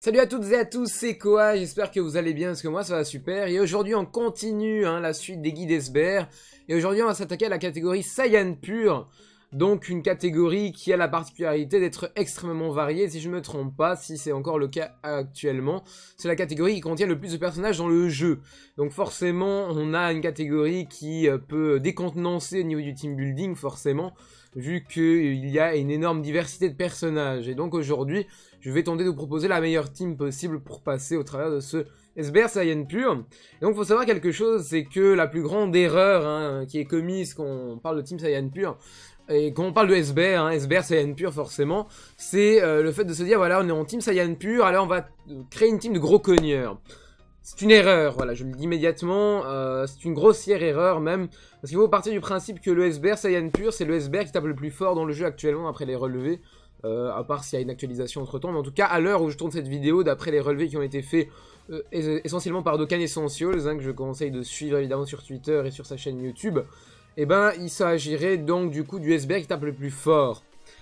Salut à toutes et à tous, c'est Koa, j'espère que vous allez bien parce que moi ça va super. Et aujourd'hui on continue la suite des guides SBR. Et aujourd'hui on va s'attaquer à la catégorie Saiyan pur. Donc une catégorie qui a la particularité d'être extrêmement variée, si je ne me trompe pas, si c'est encore le cas actuellement. C'est la catégorie qui contient le plus de personnages dans le jeu. Donc forcément on a une catégorie qui peut décontenancer au niveau du team building forcément, vu qu'il y a une énorme diversité de personnages. Et donc aujourd'hui, je vais tenter de vous proposer la meilleure team possible pour passer au travers de ce SBR Saiyan pur. Et donc il faut savoir quelque chose, c'est que la plus grande erreur qui est commise quand on parle de team Saiyan pur, et quand on parle de SBR, SBR Saiyan pur forcément, c'est le fait de se dire voilà on est en team Saiyan pur, alors on va créer une team de gros cogneurs. C'est une erreur, voilà, je le dis immédiatement, c'est une grossière erreur même, parce qu'il faut partir du principe que le SBR Saiyan pur, c'est le SBR qui tape le plus fort dans le jeu actuellement après les relevés, à part s'il y a une actualisation entre temps, mais en tout cas à l'heure où je tourne cette vidéo, d'après les relevés qui ont été faits essentiellement par Dokkan Essentials, que je conseille de suivre évidemment sur Twitter et sur sa chaîne YouTube, et ben il s'agirait donc du coup du SBR qui tape le plus fort.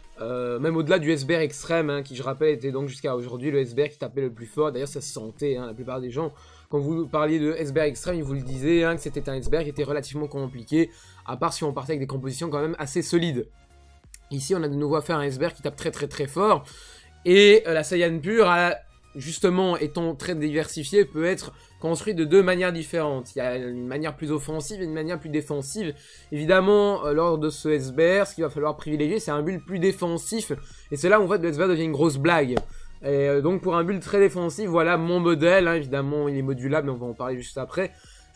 Même au-delà du SBR extrême, qui je rappelle était donc jusqu'à aujourd'hui le SBR qui tapait le plus fort. D'ailleurs ça se sentait, la plupart des gens, quand vous parliez de SBR extrême, ils vous le disaient, que c'était un SBR qui était relativement compliqué, à part si on partait avec des compositions quand même assez solides. Ici on a de nouveau affaire à un SBR qui tape très fort, et la Saiyan pure, justement étant très diversifiée, peut être construite de deux manières différentes. Il y a une manière plus offensive et une manière plus défensive. Évidemment, lors de ce SBR, ce qu'il va falloir privilégier, c'est un build plus défensif. Et c'est là où en fait le SBR devient une grosse blague. Et donc pour un build très défensif, voilà mon modèle. Évidemment, il est modulable, mais on va en parler juste après.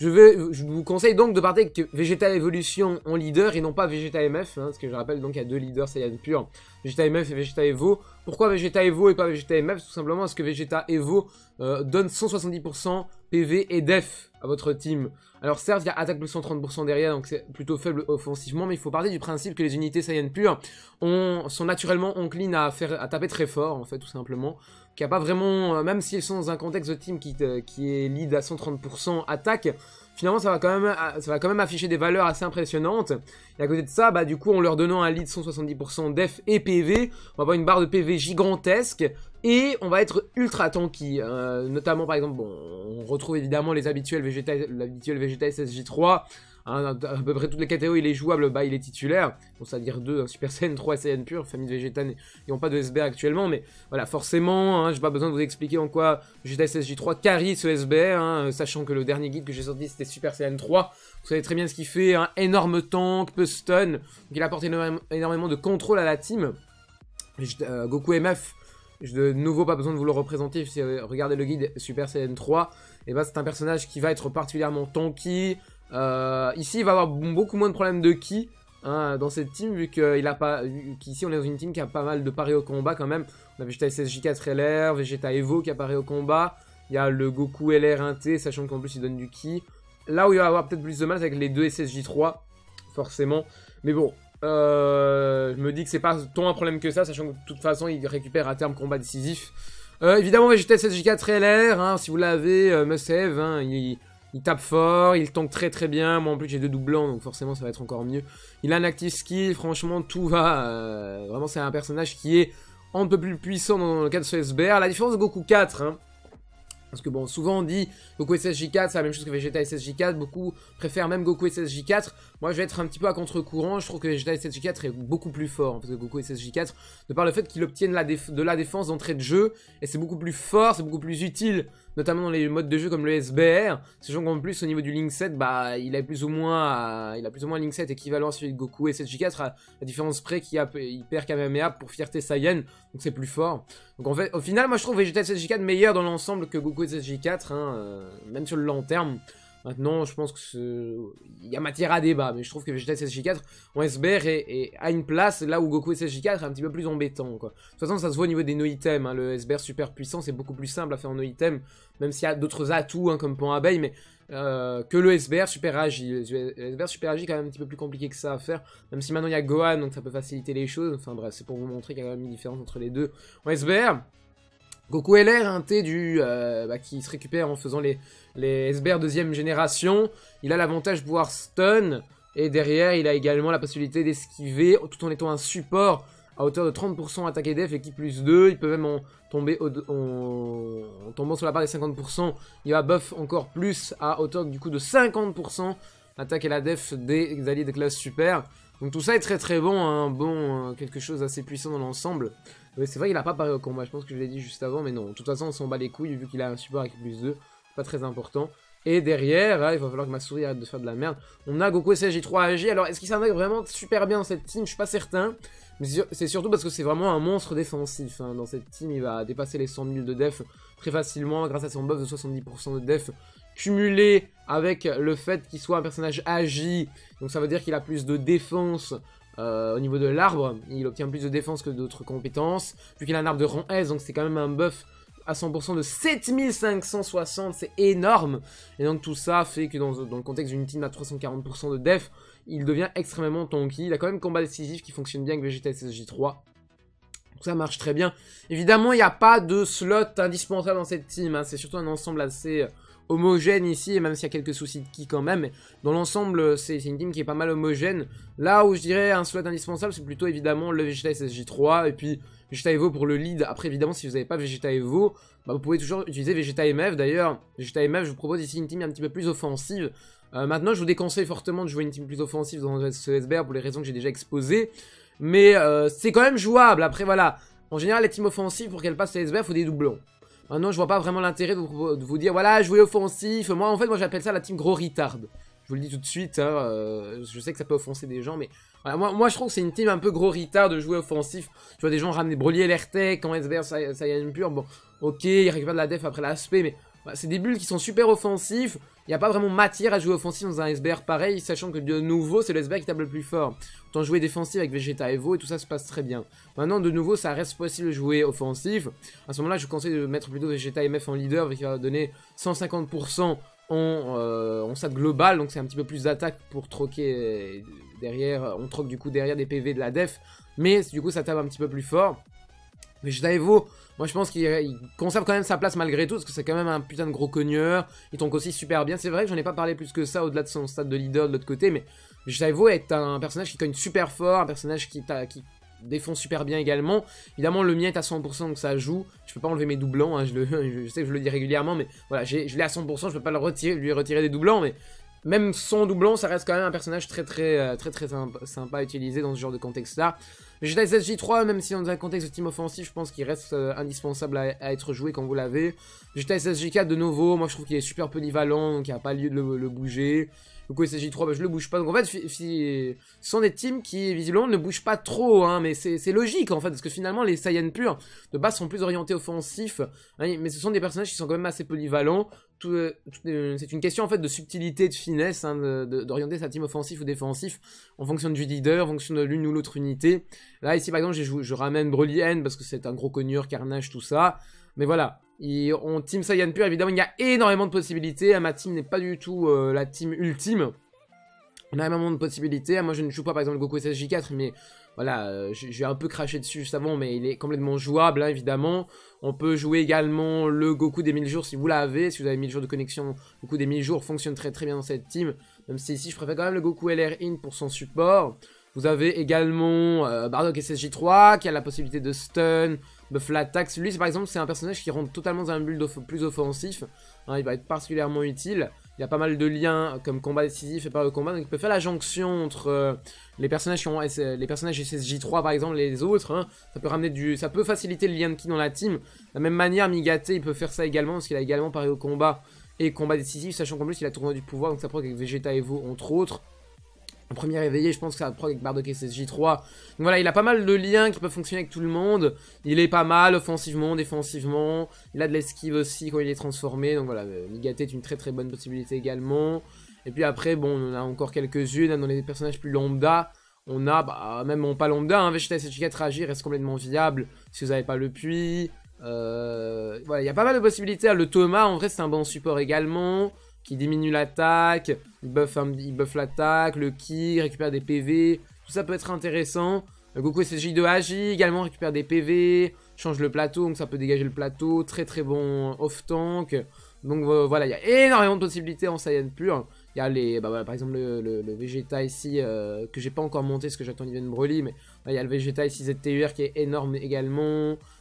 Je vous conseille donc de partir avec Vegeta Evolution en leader et non pas Vegeta MF, parce que je rappelle donc il y a deux leaders Saiyan pur, Vegeta MF et Vegeta Evo. Pourquoi Vegeta Evo et pas Vegeta MF? Tout simplement parce que Vegeta Evo donne 170% PV et def à votre team. Alors certes il y a attaque plus 130% derrière, donc c'est plutôt faible offensivement, mais il faut partir du principe que les unités Saiyan pur sont naturellement enclines à taper très fort en fait, tout simplement. Qu'il n'y a pas vraiment, même s'ils sont dans un contexte de team qui est lead à 130% attaque, finalement ça va quand même afficher des valeurs assez impressionnantes. Et à côté de ça, du coup en leur donnant un lead 170% def et PV, on va avoir une barre de PV gigantesque, et on va être ultra tanky, notamment par exemple, on retrouve évidemment l'habituel Vegeta SSJ3, à peu près toutes les catégories, il est jouable, il est titulaire, bon, c'est-à-dire 2, Super Saiyan 3 et Saiyan pur, famille de Vegeta n'ayant pas de SBR actuellement, mais voilà, forcément, j'ai pas besoin de vous expliquer en quoi Vegeta SSJ3 carry ce SBR, sachant que le dernier guide que j'ai sorti c'était Super Saiyan 3, vous savez très bien ce qu'il fait, énorme tank, peu stun, donc il apporte énormément de contrôle à la team. Goku MF, de nouveau pas besoin de vous le représenter, si vous regardez le guide Super Saiyan 3, et c'est un personnage qui va être particulièrement tanky. Ici il va avoir beaucoup moins de problèmes de ki dans cette team, vu qu'ici on est dans une team qui a pas mal de paris au combat quand même. On a Vegeta SSJ4 LR, Vegeta Evo qui apparaît au combat, il y a le Goku LR 1T, sachant qu'en plus il donne du ki. Là où il va avoir peut-être plus de mal, c'est avec les deux SSJ3 forcément, mais bon, je me dis que c'est pas tant un problème que ça, sachant que de toute façon il récupère à terme combat décisif. Évidemment Vegeta SSJ4 LR, si vous l'avez, must have, il tape fort, il tank très bien, moi en plus j'ai deux doublants donc forcément ça va être encore mieux. Il a un active skill, franchement tout va, vraiment c'est un personnage qui est un peu plus puissant dans le cas de ce SBR, la différence de Goku 4, parce que bon, souvent on dit Goku SSJ4 c'est la même chose que Vegeta SSJ4, beaucoup préfèrent même Goku SSJ4, moi je vais être un petit peu à contre-courant, je trouve que Vegeta SSJ4 est beaucoup plus fort, parce que Goku SSJ4, de par le fait qu'il obtienne de la défense d'entrée de jeu, et c'est beaucoup plus fort, c'est beaucoup plus utile, notamment dans les modes de jeu comme le SBR, sachant qu'en plus au niveau du Link 7, il a plus ou moins un Link 7 équivalent à celui de Goku SSJ4, à la différence près qu'il perd Kamehameha pour fierté Saiyan, donc c'est plus fort. Donc en fait, au final, moi je trouve Vegeta SSJ4 meilleur dans l'ensemble que Goku SSJ4, même sur le long terme. Maintenant, je pense qu'il y a matière à débat, mais je trouve que Vegeta SSJ4 en SBR a une place là où Goku SSJ4 est un petit peu plus embêtant, quoi. De toute façon, ça se voit au niveau des no-items, le SBR super puissant, c'est beaucoup plus simple à faire en no-item, même s'il y a d'autres atouts, comme Pan Abeille, mais que le SBR super agi. Le SBR super agi est quand même un petit peu plus compliqué que ça à faire, même si maintenant il y a Gohan, donc ça peut faciliter les choses. Enfin bref, c'est pour vous montrer qu'il y a quand même une différence entre les deux. En SBR, Goku LR, un T qui se récupère en faisant les SBR deuxième génération. Il a l'avantage de pouvoir stun. Et derrière, il a également la possibilité d'esquiver, tout en étant un support à hauteur de 30% attaque et def, équipe plus 2. Il peut même tomber tombant sur la barre des 50%, il va buff encore plus à hauteur du coup de 50% l'attaque et la def des alliés de classe super. Donc tout ça est très très bon, hein, quelque chose d'assez puissant dans l'ensemble. C'est vrai qu'il a pas paré au combat, je pense que je l'ai dit juste avant, mais non, de toute façon on s'en bat les couilles vu qu'il a un support avec plus 2, pas très important. Et derrière, là, il va falloir que ma souris arrête de faire de la merde. On a Goku SSJ3 AG. Alors, est-ce qu'il s'intègre vraiment super bien dans cette team? Je suis pas certain. Mais c'est surtout parce que c'est vraiment un monstre défensif. Hein. Dans cette team, il va dépasser les 100 000 de def très facilement grâce à son buff de 70% de def. Cumulé avec le fait qu'il soit un personnage agi. Donc ça veut dire qu'il a plus de défense au niveau de l'arbre. Il obtient plus de défense que d'autres compétences. Vu qu'il a un arbre de rang S, donc c'est quand même un buff à 100% de 7560, c'est énorme. Et donc tout ça fait que dans le contexte d'une team à 340% de def, il devient extrêmement tanky. Il a quand même combat décisif qui fonctionne bien avec Vegeta SSJ3. Donc ça marche très bien. Évidemment, il n'y a pas de slot indispensable dans cette team. Hein. C'est surtout un ensemble assez homogène ici, et même s'il y a quelques soucis de ki quand même. Mais dans l'ensemble, c'est une team qui est pas mal homogène. Là où je dirais un slot indispensable, c'est plutôt évidemment le Vegeta SSJ3 et puis Vegeta Evo pour le lead. Après, évidemment, si vous n'avez pas Vegeta Evo, bah, vous pouvez toujours utiliser Vegeta MF. D'ailleurs, Vegeta MF, je vous propose ici une team un petit peu plus offensive. Maintenant, je vous déconseille fortement de jouer une team plus offensive dans ce SBR pour les raisons que j'ai déjà exposées. Mais c'est quand même jouable. Après, voilà. En général, les teams offensives, pour qu'elles passent le SBR, il faut des doublons. Maintenant, je vois pas vraiment l'intérêt de vous dire, voilà, jouer offensif. Moi, en fait, j'appelle ça la team gros retard. Je vous le dis tout de suite, hein, je sais que ça peut offenser des gens, mais voilà, moi je trouve que c'est une team un peu gros retard de jouer offensif. Tu vois des gens ramener Broly et l'RTech en SBR Saiyan pur, bon, ok, ils récupèrent de la def après l'aspect, mais voilà, c'est des builds qui sont super offensifs. Il n'y a pas vraiment matière à jouer offensif dans un SBR pareil, sachant que de nouveau, c'est le SBR qui tape le plus fort. Autant jouer défensif avec Vegeta Evo et tout ça se passe très bien. Maintenant, de nouveau, ça reste possible de jouer offensif. À ce moment-là, je vous conseille de mettre plutôt Vegeta MF en leader, qui va donner 150% en stat global, donc c'est un petit peu plus d'attaque pour troquer derrière, on troque du coup derrière des PV de la def, mais du coup ça tape un petit peu plus fort. Vegeta Evo, moi je pense qu'il conserve quand même sa place malgré tout, parce que c'est quand même un putain de gros cogneur, il tank aussi super bien, c'est vrai que j'en ai pas parlé plus que ça au-delà de son stade de leader de l'autre côté, mais Vegeta Evo est un personnage qui cogne super fort, un personnage qui défend super bien également. Évidemment, le mien est à 100%, donc ça joue. Je peux pas enlever mes doublons, hein, je sais que je le dis régulièrement, mais voilà, je l'ai à 100%, je peux pas lui retirer des doublons, mais même sans doublon, ça reste quand même un personnage très sympa à utiliser dans ce genre de contexte-là. Vegeta SSJ3, même si dans un contexte de team offensif, je pense qu'il reste indispensable à être joué quand vous l'avez. Vegeta SSJ4, de nouveau, moi je trouve qu'il est super polyvalent, donc il n'y a pas lieu de le bouger. Goku SSJ3, bah, je le bouge pas. Donc en fait, ce sont des teams qui visiblement ne bougent pas trop, hein, mais c'est logique en fait, parce que finalement les Saiyans purs de base sont plus orientés offensifs, hein, mais ce sont des personnages qui sont quand même assez polyvalents. C'est une question en fait de subtilité, de finesse, hein, d'orienter sa team offensif ou défensif en fonction du leader, en fonction de l'une ou l'autre unité. Là ici par exemple, je ramène Broly N parce que c'est un gros cogneur, Carnage, tout ça. Mais voilà, on team Saiyan pur, évidemment, il y a énormément de possibilités. Ma team n'est pas du tout la team ultime. On a énormément de possibilités. Moi, je ne joue pas, par exemple, le Goku SSJ4, mais voilà, j'ai un peu craché dessus juste avant, mais il est complètement jouable, hein, évidemment. On peut jouer également le Goku des 1000 jours si vous l'avez. Si vous avez 1000 jours de connexion, Goku des 1000 jours fonctionne très bien dans cette team. Même si ici, je préfère quand même le Goku LR In pour son support. Vous avez également Bardock SSJ3 qui a la possibilité de stun, buff l'attaque. Lui, par exemple, c'est un personnage qui rentre totalement dans un build plus offensif. Hein, il va être particulièrement utile. Il y a pas mal de liens comme combat décisif et par le combat. Donc il peut faire la jonction entre les personnages qui ont les personnages SSJ3 par exemple et les autres. Hein. Ça peut ramener ça peut faciliter le lien de ki dans la team. De la même manière, Migate, il peut faire ça également parce qu'il a également paré au combat et combat décisif, sachant qu'en plus il a tournoi du pouvoir, donc ça proc avec Vegeta Evo entre autres. En premier éveillé, je pense que ça proc avec Bardock SSJ3. Donc voilà, il a pas mal de liens qui peuvent fonctionner avec tout le monde. Il est pas mal offensivement, défensivement. Il a de l'esquive aussi quand il est transformé. Donc voilà, Migate est une très bonne possibilité également. Et puis après, bon, on a encore quelques-unes dans les personnages plus lambda. On a, même pas lambda, hein, Vegeta SSJ4 Agir reste complètement viable si vous n'avez pas le puits. Voilà, il y a pas mal de possibilités. Le Thomas, en vrai, c'est un bon support également. Qui diminue l'attaque, il buff l'attaque, le ki, récupère des PV, tout ça peut être intéressant. Le Goku SSJ2 agit, également récupère des PV, change le plateau, donc ça peut dégager le plateau, très bon off-tank. Donc voilà, il y a énormément de possibilités en Saiyan pur. Il y a voilà, par exemple le Vegeta ici, que j'ai pas encore monté parce que j'attends l'event Broly, mais là, il y a le Vegeta ici ZTUR qui est énorme également.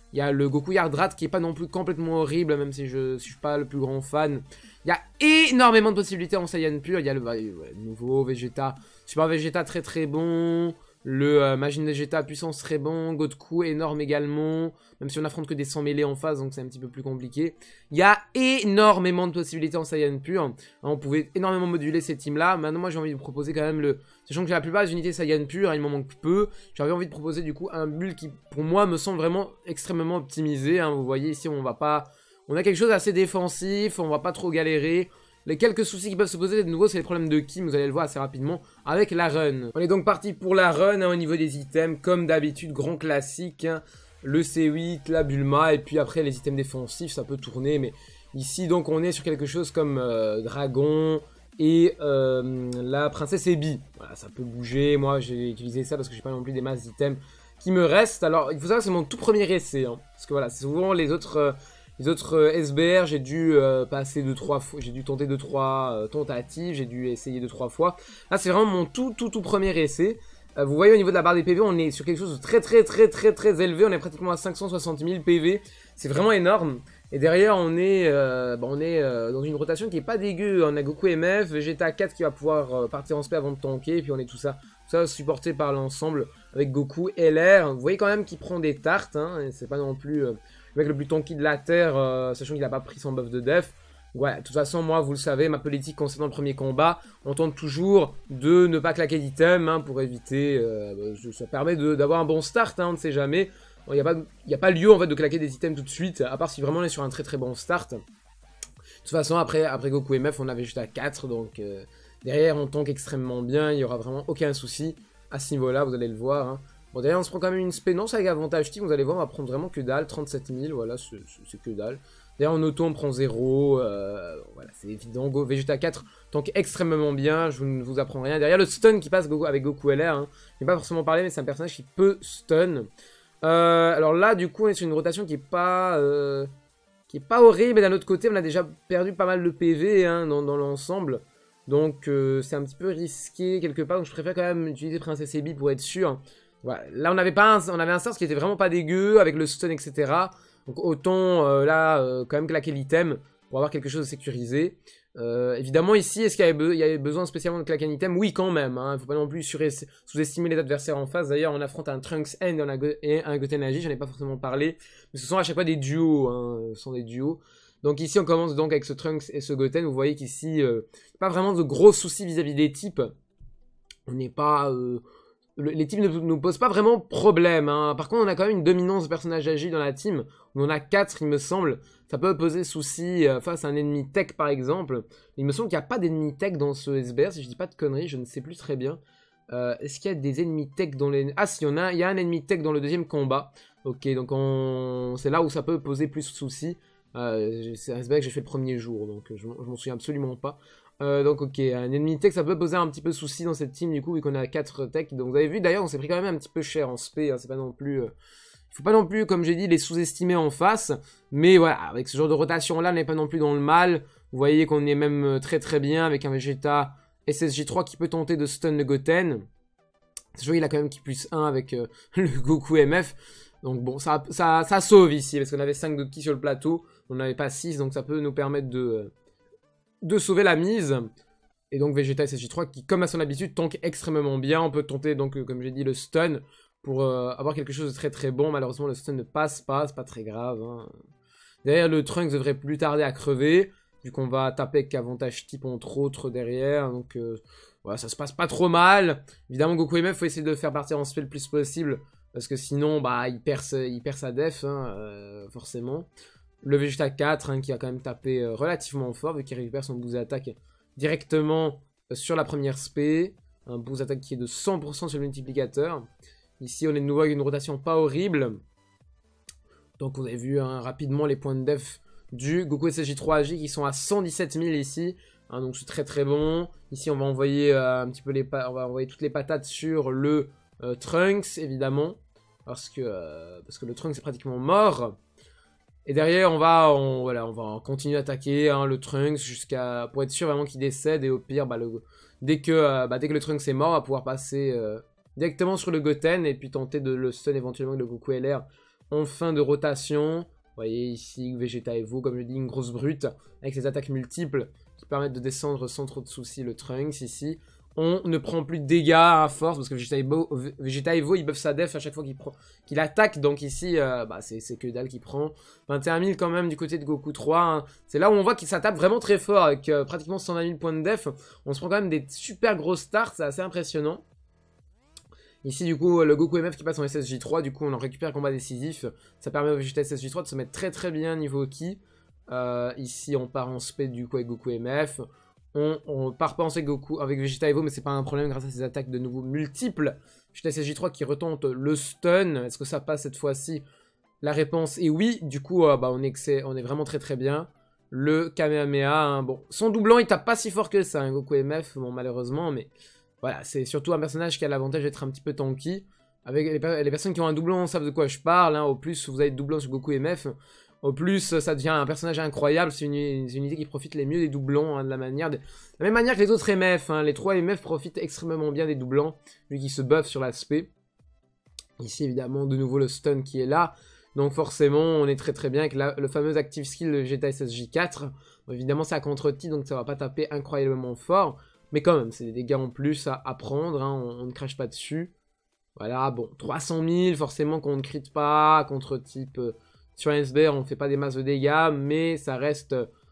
Il y a le Goku Yardrat qui est pas non plus complètement horrible, même si je suis pas le plus grand fan. Il y a énormément de possibilités en Saiyan pur. Il y a le nouveau Vegeta, Super Vegeta très très bon. Le Majin Vegeta puissance très bon. Goku énorme également. Même si on affronte que des 100 mêlés en face, donc c'est un petit peu plus compliqué. Il y a énormément de possibilités en Saiyan pur. Hein, on pouvait énormément moduler ces teams-là. Maintenant, moi j'ai envie de vous proposer quand même le... Sachant que j'ai la plupart des unités Saiyan pur, il m'en manque peu. J'avais envie de proposer du coup un build qui, pour moi, me semble vraiment extrêmement optimisé. Hein. Vous voyez ici, on va pas... On a quelque chose d'assez défensif, on va pas trop galérer. Les quelques soucis qui peuvent se poser de nouveau, c'est les problèmes de Kim, vous allez le voir assez rapidement, avec la run. On est donc parti pour la run hein, au niveau des items, comme d'habitude, grand classique. Hein, le C8, la Bulma, et puis après les items défensifs, ça peut tourner. Mais ici, donc, on est sur quelque chose comme Dragon et la Princesse Ebi. Voilà, ça peut bouger. Moi, j'ai utilisé ça parce que j'ai pas non plus des masses d'items qui me restent. Alors, il faut savoir que c'est mon tout premier essai. Hein, parce que voilà, c'est souvent les autres... SBR, j'ai dû passer 2-3 fois, j'ai dû tenter 2-3 tentatives, j'ai dû essayer 2-3 fois. Là, c'est vraiment mon tout premier essai. Vous voyez au niveau de la barre des PV, on est sur quelque chose de très élevé. On est pratiquement à 560 000 PV. C'est vraiment énorme. Et derrière, on est dans une rotation qui est pas dégueu. On a Goku MF, Vegeta 4 qui va pouvoir partir en spé avant de tanker. Et puis on est tout ça supporté par l'ensemble avec Goku LR. Vous voyez quand même qu'il prend des tartes. Hein, c'est pas non plus... le mec le plus tanky de la Terre, sachant qu'il n'a pas pris son buff de def. Voilà, de toute façon, moi, vous le savez, ma politique concernant le premier combat, on tente toujours de ne pas claquer d'item, hein, pour éviter... ça permet d'avoir un bon start, hein, on ne sait jamais. Il n'y a pas lieu, en fait, de claquer des items tout de suite, à part si vraiment on est sur un très bon start. De toute façon, après Goku MF, on avait juste à 4, donc derrière, on tank extrêmement bien, il n'y aura vraiment aucun souci à ce niveau-là, vous allez le voir, hein. Bon, d'ailleurs, on se prend quand même une spénance avec avantage team, vous allez voir, on va prendre vraiment que dalle, 37 000, voilà, c'est que dalle. D'ailleurs, en auto, on prend 0, voilà, c'est évident. Vegeta 4 tank extrêmement bien, je ne vous apprends rien. Derrière, le stun qui passe avec Goku LR, hein. Je n'ai pas forcément parlé, mais c'est un personnage qui peut stun. Alors là, du coup, on est sur une rotation qui est pas horrible, mais d'un autre côté, on a déjà perdu pas mal de PV, hein, dans l'ensemble. Donc, c'est un petit peu risqué quelque part, donc je préfère quand même utiliser Princesse Ebi pour être sûr. Voilà. Là, on avait un start qui était vraiment pas dégueu, avec le stun, etc. Donc autant, quand même claquer l'item pour avoir quelque chose de sécurisé. Évidemment, ici, est-ce qu'il y avait besoin spécialement de claquer un item? Oui, quand même. Hein. Il ne faut pas non plus sous-estimer les adversaires en face. D'ailleurs, on affronte un Trunks End et un Goten Agi. J'en ai pas forcément parlé. Mais ce sont à chaque fois des duos. Hein. Ce sont des duos. Donc ici, on commence donc avec ce Trunks et ce Goten. Vous voyez qu'ici, pas vraiment de gros soucis vis-à-vis des types. On n'est pas... les teams ne nous posent pas vraiment problème. Hein. Par contre, on a quand même une dominance de personnages agiles dans la team. On en a 4, il me semble. Ça peut poser souci face à un ennemi tech, par exemple. Il me semble qu'il n'y a pas d'ennemi tech dans ce SBR. Si je dis pas de conneries, je ne sais plus très bien. Est-ce qu'il y a des ennemis tech dans les... Ah, si, il y a un ennemi tech dans le deuxième combat. Ok, donc c'est là où ça peut poser plus de soucis. C'est un SBR que j'ai fait le premier jour, donc je m'en souviens absolument pas. Donc ok, un ennemi tech ça peut poser un petit peu souci dans cette team du coup vu qu'on a 4 tech. Donc vous avez vu d'ailleurs on s'est pris quand même un petit peu cher en spé, hein, c'est pas non plus... faut pas non plus comme j'ai dit les sous-estimer en face. Mais voilà, avec ce genre de rotation là on n'est pas non plus dans le mal. Vous voyez qu'on est même très bien avec un Vegeta SSJ3 qui peut tenter de stun le Goten. Sachant qu'il a quand même qui plus 1 avec le Goku MF. Donc bon ça sauve ici parce qu'on avait 5 de ki sur le plateau. On n'avait pas 6 donc ça peut nous permettre de sauver la mise. Et donc Vegeta SSJ3 qui comme à son habitude tank extrêmement bien. On peut tenter donc comme j'ai dit le stun pour avoir quelque chose de très bon. Malheureusement le stun ne passe pas, c'est pas très grave. Hein. Derrière le Trunks devrait plus tarder à crever. Vu qu'on va taper avec avantage type entre autres derrière. Donc voilà ça se passe pas trop mal. Évidemment Goku MF faut essayer de le faire partir en spé le plus possible. Parce que sinon bah il perd sa def hein, forcément. Le Vegeta 4 hein, qui a quand même tapé relativement fort vu qu'il récupère son boost d'attaque directement sur la première spé. Un boost d'attaque qui est de 100% sur le multiplicateur. Ici on est de nouveau avec une rotation pas horrible. Donc vous avez vu hein, rapidement les points de def du Goku SSJ3AG qui sont à 117 000 ici. Hein, donc c'est très bon. Ici on va envoyer un petit peu on va envoyer toutes les patates sur le Trunks évidemment. Parce que le Trunks est pratiquement mort. Et derrière, on va continuer d'attaquer hein, le Trunks pour être sûr vraiment qu'il décède. Et au pire, dès que le Trunks est mort, on va pouvoir passer directement sur le Goten et puis tenter de le stun éventuellement avec le Goku LR en fin de rotation. Vous voyez ici, Vegeta Evo, comme je dis, une grosse brute, avec ses attaques multiples, qui permettent de descendre sans trop de soucis le Trunks ici. On ne prend plus de dégâts à force, parce que Vegeta Evo il buff sa def à chaque fois qu'il attaque, donc ici, c'est que dalle qui prend. 21 000 quand même du côté de Goku 3, hein. C'est là où on voit qu'il s'attaque vraiment très fort, avec pratiquement 120 000 points de def. On se prend quand même des super grosses starts, c'est assez impressionnant. Ici, du coup, le Goku MF qui passe en SSJ3, du coup, on en récupère combat décisif. Ça permet au Vegeta SSJ3 de se mettre très très bien niveau Ki. Ici, on part en speed, du coup, avec Goku MF. On part pas en speed avec Vegeta Evo, mais c'est pas un problème grâce à ses attaques de nouveau multiples. Vegeta SSJ3 qui retente le stun. Est-ce que ça passe cette fois-ci? La réponse est oui. Du coup, on est vraiment très très bien. Le Kamehameha, hein, bon, son doublant, il tape pas si fort que ça, hein, Goku MF, bon, malheureusement, mais... Voilà, c'est surtout un personnage qui a l'avantage d'être un petit peu tanky. Avec les personnes qui ont un doublon savent de quoi je parle. Hein. Au plus, vous avez de doublons sur Goku MF. Au plus, ça devient un personnage incroyable. C'est une unité qui profite les mieux des doublons. Hein, de la même manière que les autres MF. Hein. Les 3 MF profitent extrêmement bien des doublons. Vu qu'ils se buffent sur l'aspect. Ici, évidemment, de nouveau le stun qui est là. Donc forcément, on est très très bien avec le fameux active skill de Vegeta SSJ4. Bon, évidemment, c'est à contre-ti, donc ça va pas taper incroyablement fort. Mais quand même, c'est des dégâts en plus à prendre, hein, on ne crache pas dessus. Voilà, bon, 300 000, forcément qu'on ne crit pas, contre type sur un SBR, on ne fait pas des masses de dégâts, mais ça reste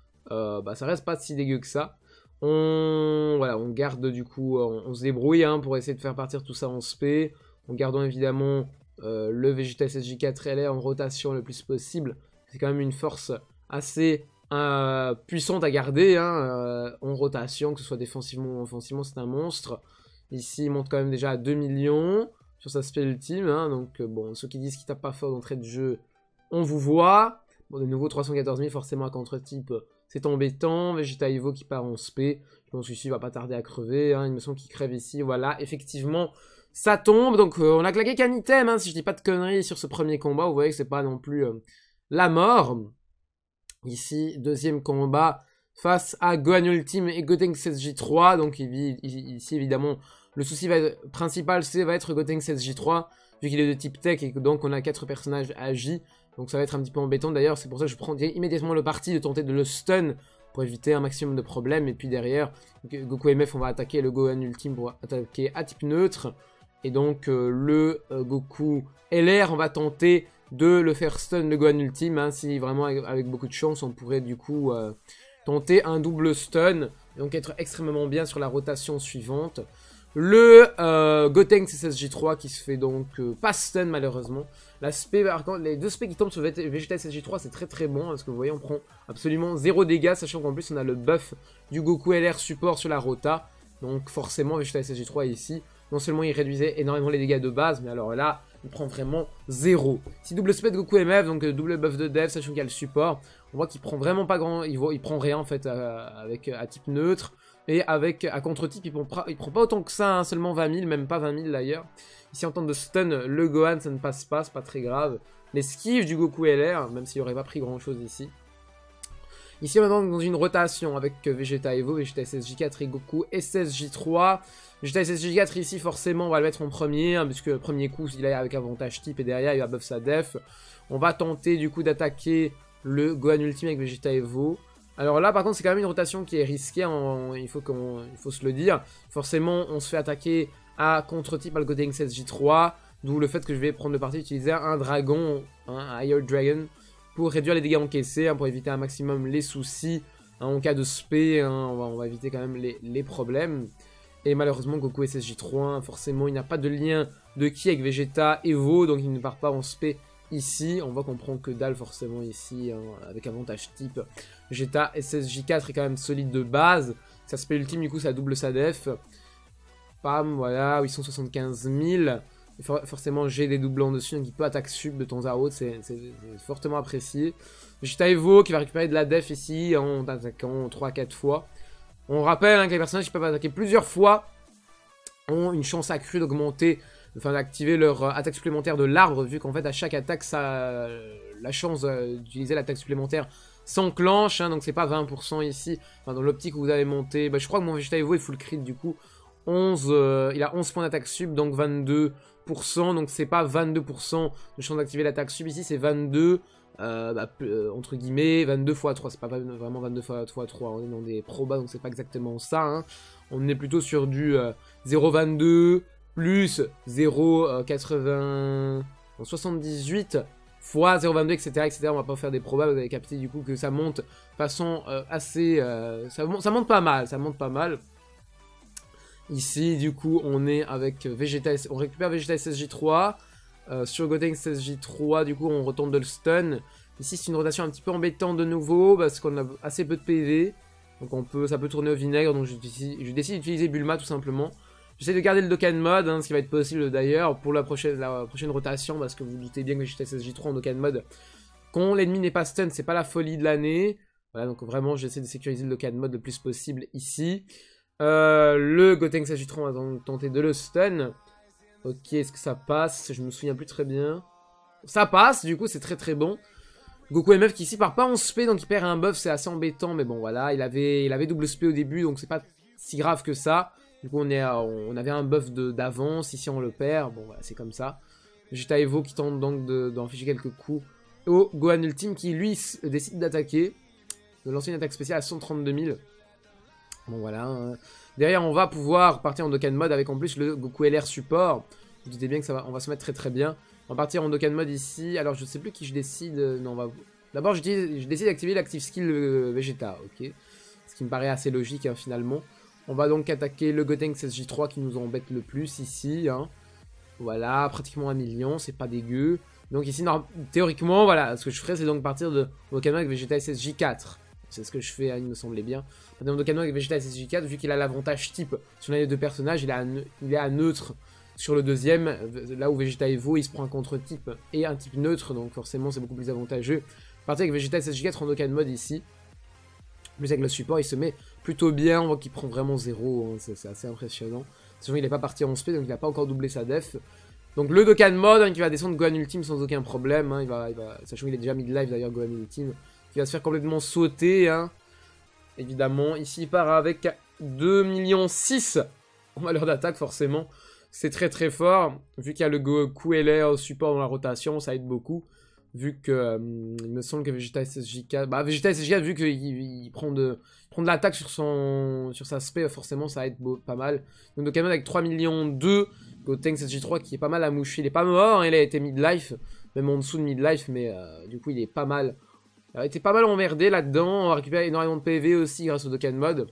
pas si dégueu que ça. Voilà, on garde du coup, on se débrouille hein, pour essayer de faire partir tout ça en SP, en gardant évidemment le Vegeta SSJ4 LR en rotation le plus possible. C'est quand même une force assez... puissante à garder hein, en rotation, que ce soit défensivement ou offensivement, c'est un monstre. Ici, il monte quand même déjà à 2 millions sur sa spell ultime. Hein, donc, bon, ceux qui disent qu'il tape pas fort d'entrée de jeu, on vous voit. Bon, de nouveau, 314 000, forcément à contre-type, c'est embêtant. Vegeta Evo qui part en SP. Je pense qu'ici, il va pas tarder à crever. Hein, il me semble qu'il crève ici. Voilà, effectivement, ça tombe. Donc, on a claqué qu'un item, hein, si je dis pas de conneries sur ce premier combat. Vous voyez que c'est pas non plus la mort. Ici, deuxième combat face à Gohan Ultime et Gotenks SSJ3. Donc ici, évidemment, le souci principal, va être Gotenks SSJ3, vu qu'il est de type tech et que donc on a 4 personnages agi. Donc ça va être un petit peu embêtant. D'ailleurs, c'est pour ça que je prends immédiatement le parti de tenter de le stun pour éviter un maximum de problèmes. Et puis derrière, Goku MF, on va attaquer le Gohan Ultime pour attaquer à type neutre. Et donc le Goku LR, on va tenter de le faire stun le Gohan Ultime, hein, si vraiment avec beaucoup de chance on pourrait du coup tenter un double stun, et donc être extrêmement bien sur la rotation suivante. Le Gotenks SSJ3 qui se fait donc pas stun malheureusement. L'aspect, par contre, les deux specs qui tombent sur Vegeta SSJ3 c'est très très bon, hein, parce que vous voyez on prend absolument 0 dégâts, sachant qu'en plus on a le buff du Goku LR support sur la rota, donc forcément Vegeta SSJ3 ici, non seulement il réduisait énormément les dégâts de base, mais alors là, il prend vraiment 0. Si double spec Goku MF, donc double buff de dev, sachant qu'il y a le support, on voit qu'il prend vraiment pas grand, il prend rien en fait à type neutre, et à contre-type, il prend pas autant que ça, hein, seulement 20 000, même pas 20 000 d'ailleurs. Ici en temps de stun, le Gohan, ça ne passe pas, c'est pas très grave. L'esquive du Goku LR, même s'il aurait pas pris grand chose ici. Ici, on est dans une rotation avec Vegeta Evo, Vegeta SSJ4 et Goku SSJ3. Vegeta SSJ4 ici, forcément, on va le mettre en premier, hein, puisque le premier coup, il est avec avantage type et derrière, il va buff sa def. On va tenter du coup d'attaquer le Gohan Ultime avec Vegeta Evo. Alors là, par contre, c'est quand même une rotation qui est risquée, il faut se le dire. Forcément, on se fait attaquer à contre-type par le Gotenks SSJ3, d'où le fait que je vais prendre le parti d'utiliser un dragon, hein, un Higher Dragon, pour réduire les dégâts encaissés, hein, pour éviter un maximum les soucis, hein, en cas de spé, hein, on va éviter quand même les problèmes. Et malheureusement Goku SSJ3, hein, forcément il n'a pas de lien de ki avec Vegeta Evo, donc il ne part pas en spé ici. On voit qu'on prend que dalle forcément ici, hein, avec avantage type. Vegeta SSJ4 est quand même solide de base, sa spé ultime du coup ça double sa def. Pam, voilà, 875 000. Forcément, j'ai des doublons dessus, donc il peut attaque sub de temps à autre, c'est fortement apprécié. Vegeta Evo qui va récupérer de la def ici en attaquant 3-4 fois. On rappelle hein, que les personnages qui peuvent attaquer plusieurs fois ont une chance accrue d'augmenter, enfin d'activer leur attaque supplémentaire de l'arbre, vu qu'en fait à chaque attaque, la chance d'utiliser l'attaque supplémentaire s'enclenche, hein, donc c'est pas 20% ici. Enfin, dans l'optique où vous avez monté, je crois que mon Vegeta Evo est full crit du coup. Il a 11 points d'attaque sub, donc 22 donc c'est pas 22% de chance d'activer l'attaque sub. Ici, c'est 22, entre guillemets, 22 x 3. C'est pas vraiment 22 x 3, on est dans des probas, donc c'est pas exactement ça. Hein. On est plutôt sur du 0,22 plus 0,78 fois 0,22, etc., etc. On va pas faire des probas, vous avez capté du coup que ça monte de façon assez... ça monte pas mal, ça monte pas mal. Ici, du coup, on est avec Vegeta, on récupère Vegeta SSJ3. Sur Gotenks SSJ3, du coup, on retourne de le stun. Ici, c'est une rotation un petit peu embêtante de nouveau, parce qu'on a assez peu de PV. Donc ça peut tourner au vinaigre, donc je décide d'utiliser Bulma, tout simplement. J'essaie de garder le Dokkan mode, hein, ce qui va être possible d'ailleurs pour la prochaine rotation, parce que vous doutez bien que Vegeta SSJ3 en Dokkan mode, quand l'ennemi n'est pas stun, c'est pas la folie de l'année. Voilà, donc vraiment, j'essaie de sécuriser le Dokkan mode le plus possible ici. Le Gotenks SSJ3, on va tenter de le stun. Ok, est-ce que ça passe? Je me souviens plus très bien. Ça passe, du coup, c'est très très bon. Goku MF qui ici part pas en SP, donc il perd un buff, c'est assez embêtant. Mais bon, voilà, il avait double SP au début, donc c'est pas si grave que ça. Du coup, on avait un buff d'avance, ici on le perd. Bon, voilà, c'est comme ça. Vegeta Evo qui tente donc d'enficher quelques coups au Gohan Ultime qui, lui, décide d'attaquer. De lancer une attaque spéciale à 132 000. Bon, voilà. Hein. Derrière, on va pouvoir partir en Dokkan mode avec en plus le Goku LR support. Vous doutez bien que on va se mettre très très bien. On va partir en Dokkan mode ici. Alors, je sais plus qui je décide. Non, on va... D'abord, je décide d'activer l'active skill Vegeta, ok. Ce qui me paraît assez logique, hein, finalement. On va donc attaquer le Gotenks SSJ3 qui nous embête le plus ici. Hein. Voilà, pratiquement 1 million, c'est pas dégueu. Donc ici, théoriquement, voilà, ce que je ferais, c'est donc partir de Dokkan mode avec Vegeta SSJ4. C'est ce que je fais, hein, il me semblait bien. Dans Dokkan mode avec Vegeta SSJ4, vu qu'il a l'avantage type sur les deux personnages, il est à neutre sur le deuxième. Là où Vegeta Evo, il se prend un contre-type et un type neutre, donc forcément, c'est beaucoup plus avantageux. Partir avec Vegeta SSJ4 en Dokkan mode ici. Plus avec le support, il se met plutôt bien. On voit qu'il prend vraiment 0. Hein, c'est assez impressionnant. Sachant qu'il n'est pas parti en SP, donc il n'a pas encore doublé sa def. Donc le Dokkan mode, hein, qui va descendre Gohan Ultime sans aucun problème. Hein, sachant qu'il est déjà mid-life d'ailleurs, Gohan Ultime. Qui va se faire complètement sauter. Hein, évidemment. Ici, il part avec 2,6 millions en valeur d'attaque, forcément. C'est très très fort. Vu qu'il y a le Goku LR au support dans la rotation, ça aide beaucoup. Vu que, il me semble que Vegeta SSJ4... Bah, Vegeta SSJ4, vu qu'il prend de l'attaque sur sa spé, forcément, ça aide pas mal. Donc, Dokkan mode avec 3 millions 2, Gotenks SSJ3 qui est pas mal à moucher. Il est pas mort, hein, il a été mid-life, même en dessous de mid-life, mais du coup, il est pas mal. Il a été pas mal emmerdé là-dedans. On va récupérer énormément de PV aussi grâce au Dokkan mode.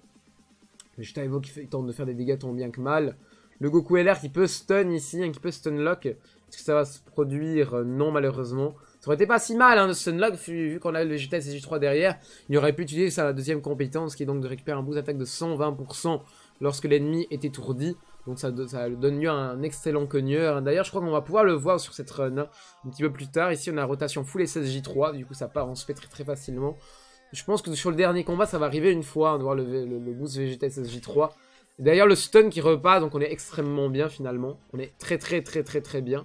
Vegeta Evo qui tente de faire des dégâts tant bien que mal. Le Goku LR qui peut stun ici, hein, qui peut stun lock. Est-ce que ça va se produire? Non, malheureusement. Ça aurait été pas si mal, hein, de stunlock, vu qu'on a le Vegeta SSJ3 derrière. Il aurait pu utiliser sa deuxième compétence, qui est donc de récupérer un boost d'attaque de 120% lorsque l'ennemi est étourdi. Donc ça donne lieu à un excellent cogneur. D'ailleurs, je crois qu'on va pouvoir le voir sur cette run, hein, un petit peu plus tard. Ici, on a rotation full SSJ3, du coup ça part en SP très très facilement. Je pense que sur le dernier combat, ça va arriver une fois, on va voir le boost Vegeta SSJ3. D'ailleurs, le stun qui repart, donc on est extrêmement bien finalement. On est très très très très très bien.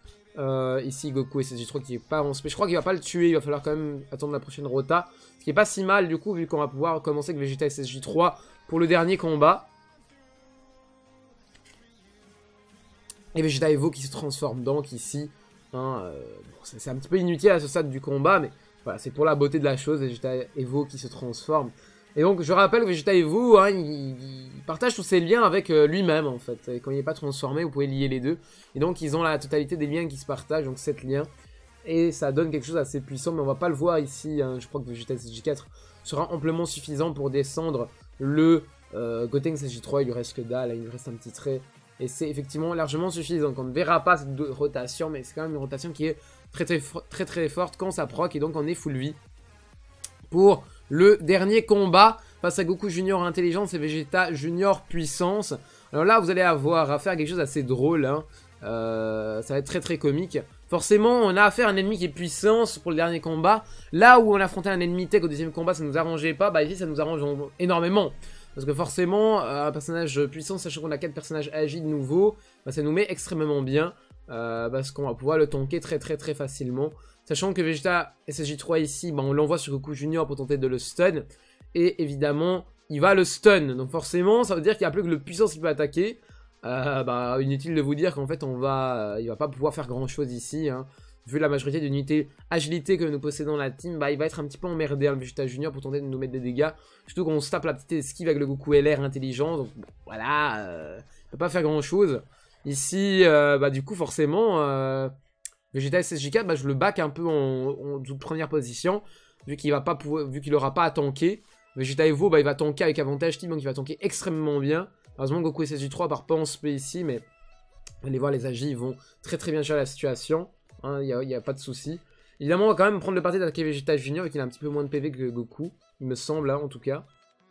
Ici Goku SSJ3 qui est pas en SP. Je crois qu'il va pas le tuer, il va falloir quand même attendre la prochaine rota. Ce qui est pas si mal du coup, vu qu'on va pouvoir commencer avec Vegeta SSJ3 pour le dernier combat. Et Vegeta Evo qui se transforme donc ici. Hein, bon, c'est un petit peu inutile à ce stade du combat, mais voilà, c'est pour la beauté de la chose, Vegeta Evo qui se transforme. Et donc je rappelle que Vegeta Evo, hein, il partage tous ses liens avec lui-même en fait. Et quand il n'est pas transformé, vous pouvez lier les deux. Et donc ils ont la totalité des liens qui se partagent, donc 7 liens. Et ça donne quelque chose d'assez puissant, mais on va pas le voir ici. Hein. Je crois que Vegeta SSJ4 sera amplement suffisant pour descendre le Gotenks SSJ3. Il lui reste que dalle, il lui reste un petit trait. Et c'est effectivement largement suffisant. Donc on ne verra pas cette rotation, mais c'est quand même une rotation qui est très très forte quand ça proc. Et donc on est full vie pour le dernier combat face à Goku Junior Intelligence et Vegeta Junior Puissance. Alors là, vous allez avoir affaire à quelque chose d'assez drôle. Hein. Ça va être très très comique. Forcément, on a affaire à un ennemi qui est puissance pour le dernier combat. Là où on affrontait un ennemi tech au deuxième combat, ça nous arrangeait pas. Bah ici, ça nous arrange énormément. Parce que forcément, un personnage puissant, sachant qu'on a 4 personnages agiles nouveaux, bah, ça nous met extrêmement bien. Parce qu'on va pouvoir le tanker très très très facilement. Sachant que Vegeta SSJ3 ici, bah, on l'envoie sur Goku Junior pour tenter de le stun. Et évidemment, il va le stun. Donc forcément, ça veut dire qu'il n'y a plus que le puissance qui peut attaquer. Bah, inutile de vous dire qu'en fait, il va pas pouvoir faire grand chose ici, hein. Vu la majorité d'unités agilité que nous possédons la team, bah il va être un petit peu emmerdé, hein, le Vegeta Junior, pour tenter de nous mettre des dégâts. Surtout qu'on se tape la petite esquive avec le Goku LR intelligent, donc bon, voilà, il peut pas faire grand chose. Ici, bah du coup, forcément, Vegeta SSJ4, bah je le back un peu en toute première position, vu qu'il aura pas à tanker. Vegeta Evo, bah il va tanker avec avantage team, donc il va tanker extrêmement bien. Heureusement, Goku SSJ3 part pas en SP ici, mais allez voir, les AJ, ils vont très très bien gérer la situation. Il n'y a pas de souci. Évidemment, on va quand même prendre le parti d'attaquer Vegeta Junior, vu qu'il a un petit peu moins de PV que Goku. Il me semble, hein, en tout cas.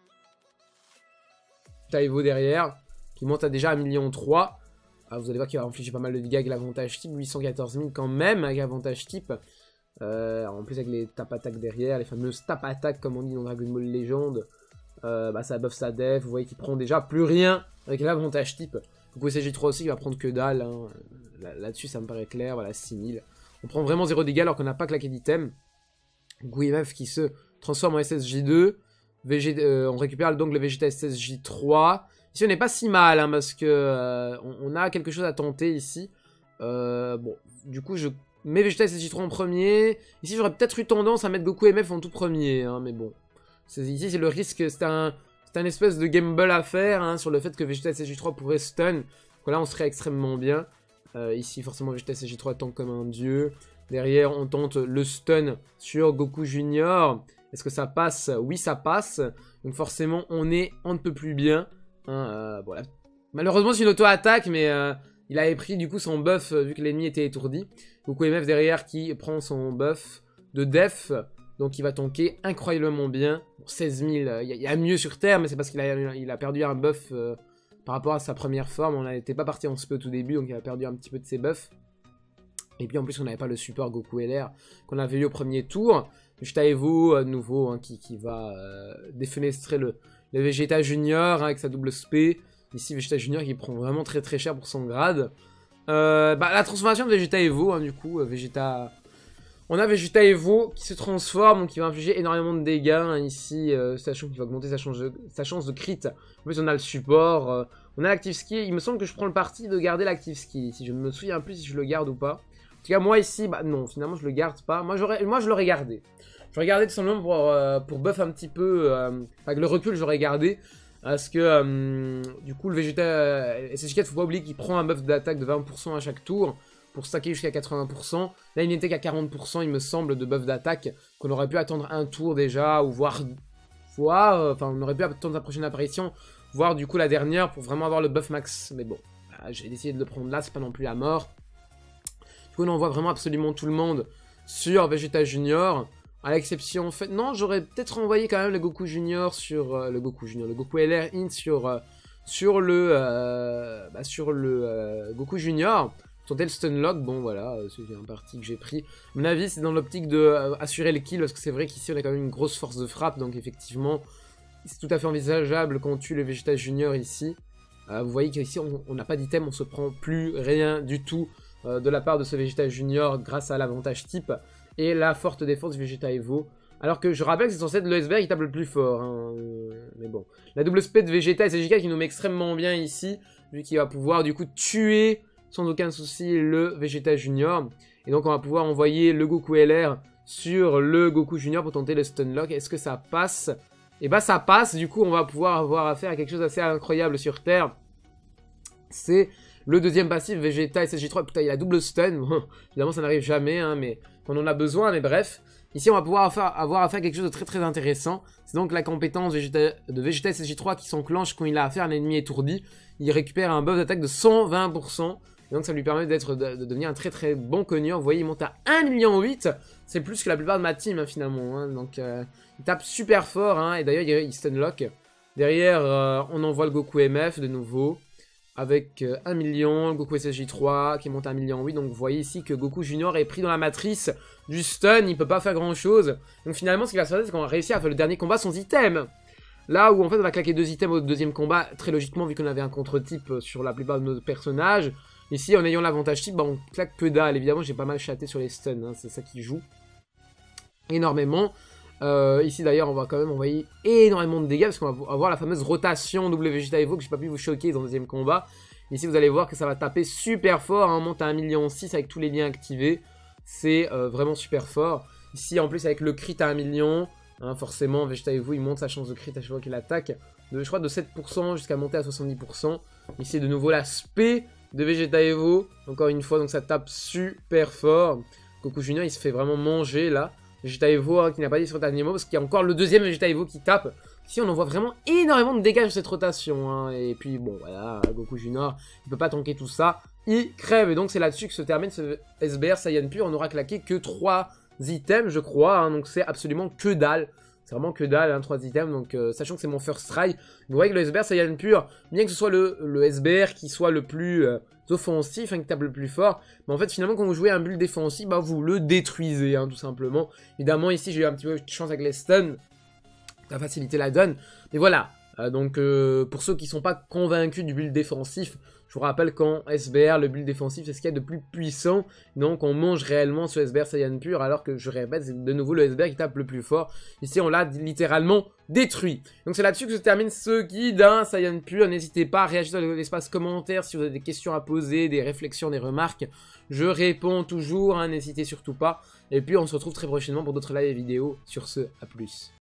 Taivo derrière, qui monte à déjà 1,3 million. Vous allez voir qu'il va infliger pas mal de dégâts avec l'avantage type. 814 000 quand même, avec l'avantage type. En plus, avec les tap attaques derrière, les fameuses tap attaques, comme on dit dans Dragon Ball Legend. Bah, ça buff sa def. Vous voyez qu'il prend déjà plus rien avec l'avantage type. Goku SSJ3 aussi, il va prendre que dalle, hein. Là-dessus, ça me paraît clair. Voilà, 6000. On prend vraiment 0 dégâts alors qu'on n'a pas claqué d'item. Goku MF qui se transforme en SSJ2. On récupère donc le Vegeta SSJ3. Ici, on n'est pas si mal, hein, parce que on a quelque chose à tenter ici. Bon, du coup, je mets Vegeta SSJ3 en premier. Ici, j'aurais peut-être eu tendance à mettre Goku MF en tout premier, hein, mais bon. Ici, c'est le risque. C'est un espèce de gamble à faire, hein, sur le fait que Vegeta SSJ3 pourrait stun. Donc là, on serait extrêmement bien. Ici, forcément, Vegeta SSJ3 tank comme un dieu. Derrière, on tente le stun sur Goku Junior. Est-ce que ça passe? Oui, ça passe. Donc forcément, on ne peut plus bien. Hein, voilà. Malheureusement, c'est une auto-attaque, mais il avait pris du coup son buff vu que l'ennemi était étourdi. Goku MF derrière qui prend son buff de def. Donc il va tanker incroyablement bien. Bon, 16 000, il y a mieux sur Terre, mais c'est parce qu'il a perdu un buff par rapport à sa première forme. On n'était pas parti en SP au tout début, donc il a perdu un petit peu de ses buffs. Et puis en plus on n'avait pas le support Goku LR qu'on avait eu au premier tour. Vegeta Evo nouveau, hein, qui va défenestrer le Vegeta Junior, hein, avec sa double SP. Ici Vegeta Junior qui prend vraiment très très cher pour son grade. Bah, la transformation de Vegeta Evo, hein, du coup, on a Vegeta Evo qui se transforme, donc qui va infliger énormément de dégâts, hein, ici, sachant qu'il va augmenter sa chance de crit. En plus on a le support, on a l'active ski. Il me semble que je prends le parti de garder l'active ski, si je ne me souviens plus si je le garde ou pas. En tout cas moi ici, bah non, finalement je le garde pas. Moi je l'aurais gardé. J'aurais gardé tout simplement pour buff un petit peu, avec le recul j'aurais gardé. Parce que du coup le Vegeta SSJ4, faut pas oublier qu'il prend un buff d'attaque de 20% à chaque tour, pour stacker jusqu'à 80%. Là, il n'était qu'à 40%, il me semble, de buff d'attaque, qu'on aurait pu attendre un tour déjà, ou voire enfin, on aurait pu attendre la prochaine apparition, voire du coup la dernière, pour vraiment avoir le buff max. Mais bon, j'ai décidé de le prendre là, c'est pas non plus la mort. Du coup, on envoie vraiment absolument tout le monde sur Vegeta Junior, à l'exception, en fait, non, j'aurais peut-être envoyé quand même le Goku Junior sur, le Goku LR in sur le Goku Junior. Tenter le stunlock, bon voilà, c'est un parti que j'ai pris. À mon avis, c'est dans l'optique de assurer le kill, parce que c'est vrai qu'ici on a quand même une grosse force de frappe, donc effectivement, c'est tout à fait envisageable qu'on tue le Vegeta Junior ici. Vous voyez qu'ici on n'a pas d'item, on se prend plus rien du tout de la part de ce Vegeta Junior grâce à l'avantage type et la forte défense du Vegeta Evo. Alors que je rappelle que c'est censé être le SBR qui tape le plus fort, hein, mais bon. La double spé de Vegeta et SSJ4 qui nous met extrêmement bien ici, vu qu'il va pouvoir du coup tuer sans aucun souci le Vegeta Junior. Et donc on va pouvoir envoyer le Goku LR sur le Goku Junior pour tenter le Stunlock. Est-ce que ça passe? Et bah ça passe, du coup on va pouvoir avoir affaire à quelque chose d'assez incroyable sur Terre. C'est le deuxième passif Vegeta SSJ3. Putain, il a double stun. Évidemment ça n'arrive jamais, hein, mais quand on en a besoin, mais bref. Ici on va pouvoir avoir affaire à quelque chose de très très intéressant. C'est donc la compétence de Vegeta SSJ3 qui s'enclenche quand il a affaire à un ennemi étourdi. Il récupère un buff d'attaque de 120%. Et donc ça lui permet de devenir un très très bon cogneur. Vous voyez, il monte à 1,8 million. C'est plus que la plupart de ma team, hein, finalement. Hein. Donc il tape super fort. Hein, et d'ailleurs, il stunlock. Derrière, on envoie le Goku MF de nouveau. Avec 1 million. Le Goku SSJ3 qui monte à 1,8 million. Donc vous voyez ici que Goku Junior est pris dans la matrice du stun. Il peut pas faire grand chose. Donc finalement, ce qui va se passer, c'est qu'on va réussir à faire le dernier combat sans item. Là où en fait on va claquer 2 items au deuxième combat, très logiquement vu qu'on avait un contre-type sur la plupart de nos personnages. Ici en ayant l'avantage type, bah, on claque que dalle. Évidemment j'ai pas mal chaté sur les stuns, hein, c'est ça qui joue énormément. Ici d'ailleurs on va quand même envoyer énormément de dégâts parce qu'on va avoir la fameuse rotation double Vegeta Evo que j'ai pas pu vous choquer dans le deuxième combat. Ici, vous allez voir que ça va taper super fort, hein, on monte à 1,6 million avec tous les liens activés. C'est vraiment super fort. Ici, en plus, avec le crit à 1 million, hein, forcément, Vegeta Evo, il monte sa chance de crit à chaque fois qu'il attaque. Je crois de 7% jusqu'à monter à 70%. Ici, de nouveau, l'aspect de Vegeta Evo, encore une fois, donc ça tape super fort. Goku Junior, il se fait vraiment manger, là. Vegeta Evo, hein, qui n'a pas dit sur Tanimo, parce qu'il y a encore le deuxième Vegeta Evo qui tape. Ici, on en voit vraiment énormément de dégâts sur cette rotation, hein. Et puis, bon, voilà, Goku Junior, il peut pas tanker tout ça. Il crève, et donc c'est là-dessus que se termine ce SBR Saiyan Pur. On aura claqué que 3 items, je crois, hein, donc c'est absolument que dalle. C'est vraiment que dalle, hein, 3 items, donc sachant que c'est mon first try, vous voyez que le SBR Saiyan Pur, bien que ce soit le SBR qui soit le plus offensif, hein, qui tape le plus fort, mais en fait finalement quand vous jouez un build défensif, bah vous le détruisez, hein, tout simplement. Évidemment ici j'ai eu un petit peu de chance avec les stuns, ça a facilité la donne, mais voilà. Donc pour ceux qui ne sont pas convaincus du build défensif, je vous rappelle qu'en SBR, le build défensif c'est ce qu'il y a de plus puissant. Donc on mange réellement ce SBR Saiyan Pur, alors que je répète, c'est de nouveau le SBR qui tape le plus fort. Ici on l'a littéralement détruit. Donc c'est là-dessus que se termine ce guide, hein, Saiyan Pur. N'hésitez pas à réagir dans l'espace commentaire si vous avez des questions à poser, des réflexions, des remarques. Je réponds toujours, hein, n'hésitez surtout pas. Et puis on se retrouve très prochainement pour d'autres lives et vidéos. Sur ce, à plus.